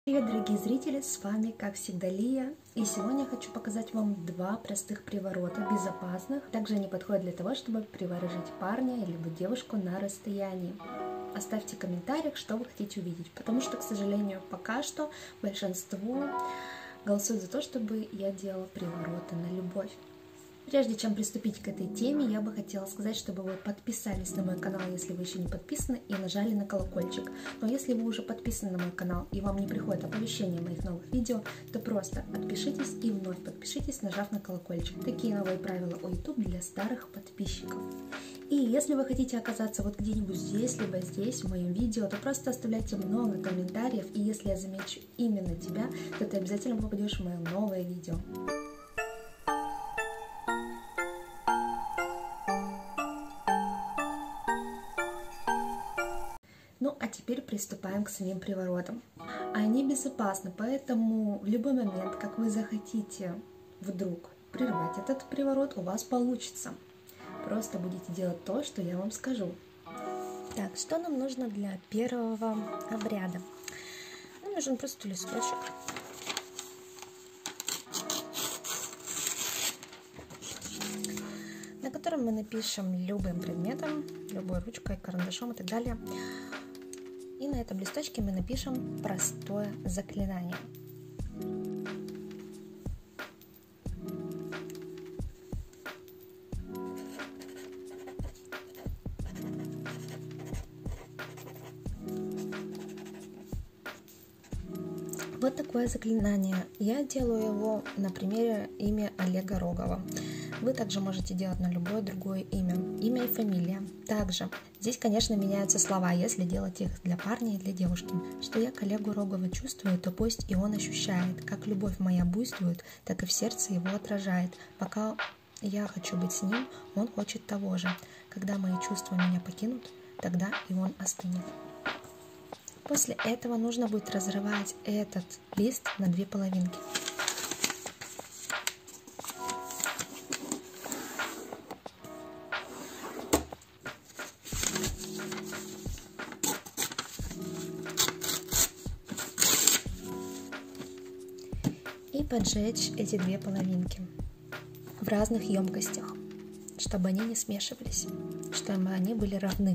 Привет, дорогие зрители, с вами, как всегда, Лия. И сегодня я хочу показать вам два простых приворота, безопасных. Также они подходят для того, чтобы приворожить парня или девушку на расстоянии. Оставьте в комментариях, что вы хотите увидеть, потому что, к сожалению, пока что большинство голосует за то, чтобы я делала привороты на любовь. Прежде чем приступить к этой теме, я бы хотела сказать, чтобы вы подписались на мой канал, если вы еще не подписаны, и нажали на колокольчик. Но если вы уже подписаны на мой канал и вам не приходит оповещение о моих новых видео, то просто отпишитесь и вновь подпишитесь, нажав на колокольчик. Такие новые правила у YouTube для старых подписчиков. И если вы хотите оказаться вот где-нибудь здесь, либо здесь, в моем видео, то просто оставляйте много комментариев, и если я замечу именно тебя, то ты обязательно попадешь в мое новое видео. Ну, а теперь приступаем к самим приворотам. Они безопасны, поэтому в любой момент, как вы захотите вдруг прервать этот приворот, у вас получится. Просто будете делать то, что я вам скажу. Так, что нам нужно для первого обряда? Нам нужен просто листочек. На котором мы напишем любым предметом, любой ручкой, карандашом и так далее. И на этом листочке мы напишем простое заклинание. Вот такое заклинание. Я делаю его на примере имя Олега Рогова. Вы также можете делать на любое другое имя и фамилия. Также здесь, конечно, меняются слова, если делать их для парня и для девушки. Что я к Олегу Рогову чувствую, то пусть и он ощущает. Как любовь моя буйствует, так и в сердце его отражает. Пока я хочу быть с ним, он хочет того же. Когда мои чувства меня покинут, тогда и он остынет. После этого нужно будет разрывать этот лист на две половинки. И поджечь эти две половинки в разных емкостях, чтобы они не смешивались, чтобы они были равны.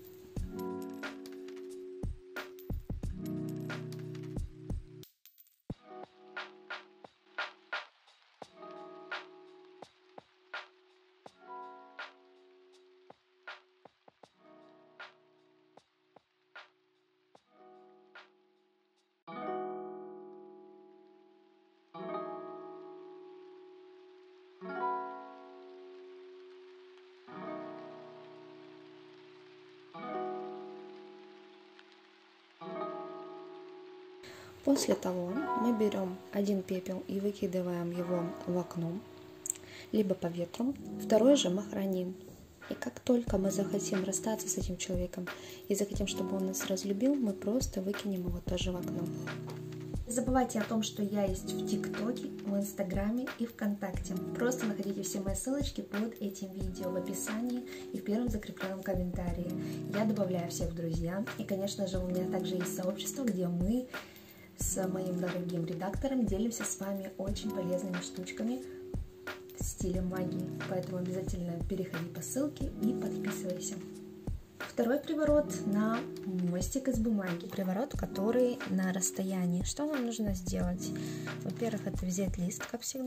После того мы берем один пепел и выкидываем его в окно, либо по ветру, второй же мы храним. И как только мы захотим расстаться с этим человеком и захотим, чтобы он нас разлюбил, мы просто выкинем его тоже в окно. Не забывайте о том, что я есть в ТикТоке, в Инстаграме и ВКонтакте. Просто находите все мои ссылочки под этим видео в описании и в первом закрепленном комментарии. Я добавляю всех в друзья. И, конечно же, у меня также есть сообщество, где мы с моим дорогим редактором делимся с вами очень полезными штучками в стиле магии. Поэтому обязательно переходи по ссылке и подписывайся. Второй приворот на мостик из бумаги. Приворот, который на расстоянии. Что нам нужно сделать? Во-первых, это взять лист, как всегда.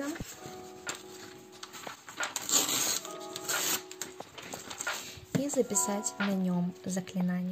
И записать на нем заклинание.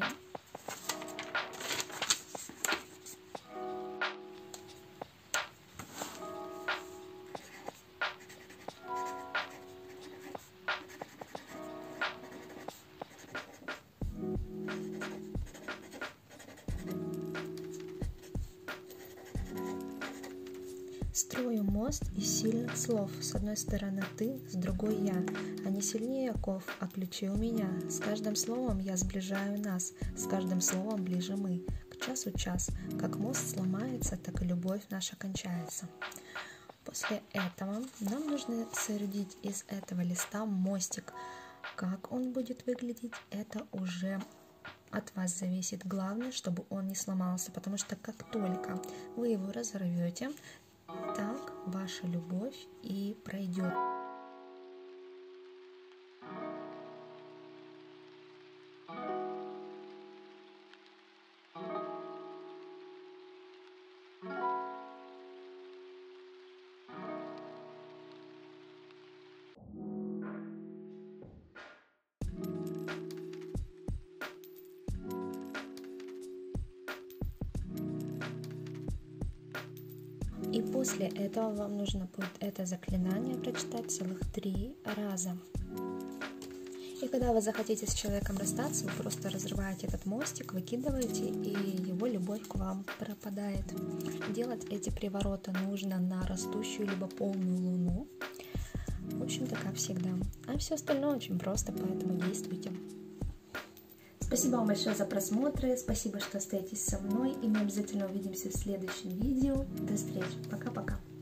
Строю мост из сильных слов. С одной стороны ты, с другой я. Они сильнее оков, а ключи у меня. С каждым словом я сближаю нас, с каждым словом ближе мы. К часу час. Как мост сломается, так и любовь наша кончается. После этого нам нужно соорудить из этого листа мостик. Как он будет выглядеть, это уже от вас зависит. Главное, чтобы он не сломался, потому что как только вы его разорвете, так ваша любовь и пройдет. И после этого вам нужно будет это заклинание прочитать целых 3 раза. И когда вы захотите с человеком расстаться, вы просто разрываете этот мостик, выкидываете, и его любовь к вам пропадает. Делать эти привороты нужно на растущую либо полную луну. В общем-то, как всегда. А все остальное очень просто, поэтому действуйте. Спасибо вам большое за просмотры, спасибо, что остаетесь со мной, и мы обязательно увидимся в следующем видео. До встречи, пока-пока.